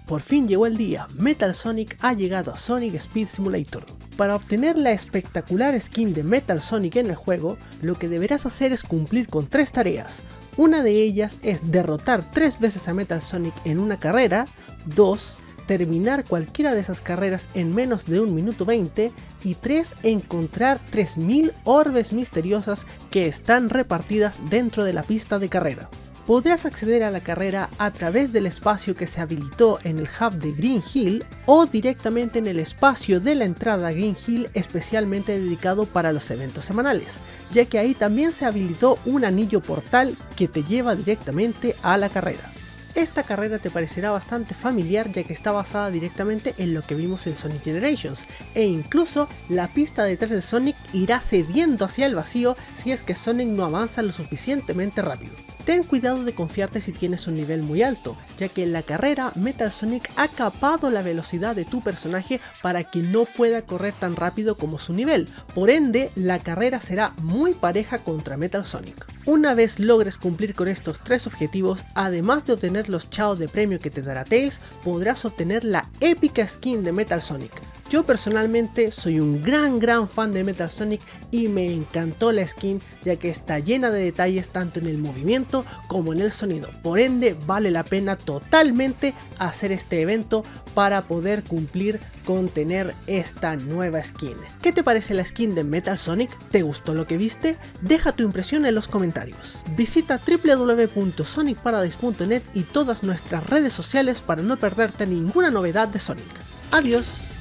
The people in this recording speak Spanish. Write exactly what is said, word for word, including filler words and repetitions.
Por fin llegó el día, Metal Sonic ha llegado a Sonic Speed Simulator. Para obtener la espectacular skin de Metal Sonic en el juego, lo que deberás hacer es cumplir con tres tareas. Una de ellas es derrotar tres veces a Metal Sonic en una carrera, dos. Terminar cualquiera de esas carreras en menos de un minuto veinte y tres. Encontrar tres mil orbes misteriosas que están repartidas dentro de la pista de carrera. Podrás acceder a la carrera a través del espacio que se habilitó en el hub de Green Hill o directamente en el espacio de la entrada a Green Hill especialmente dedicado para los eventos semanales, ya que ahí también se habilitó un anillo portal que te lleva directamente a la carrera. Esta carrera te parecerá bastante familiar ya que está basada directamente en lo que vimos en Sonic Generations, e incluso la pista detrás de Sonic irá cediendo hacia el vacío si es que Sonic no avanza lo suficientemente rápido. Ten cuidado de confiarte si tienes un nivel muy alto, ya que en la carrera Metal Sonic ha capado la velocidad de tu personaje para que no pueda correr tan rápido como su nivel, por ende la carrera será muy pareja contra Metal Sonic. Una vez logres cumplir con estos tres objetivos, además de obtener los Chao de premio que te dará Tails, podrás obtener la épica skin de Metal Sonic. Yo personalmente soy un gran gran fan de Metal Sonic y me encantó la skin ya que está llena de detalles tanto en el movimiento como en el sonido, por ende vale la pena totalmente hacer este evento para poder cumplir con tener esta nueva skin. ¿Qué te parece la skin de Metal Sonic? ¿Te gustó lo que viste? Deja tu impresión en los comentarios. Visita w w w punto sonic paradise punto net y todas nuestras redes sociales para no perderte ninguna novedad de Sonic. Adiós.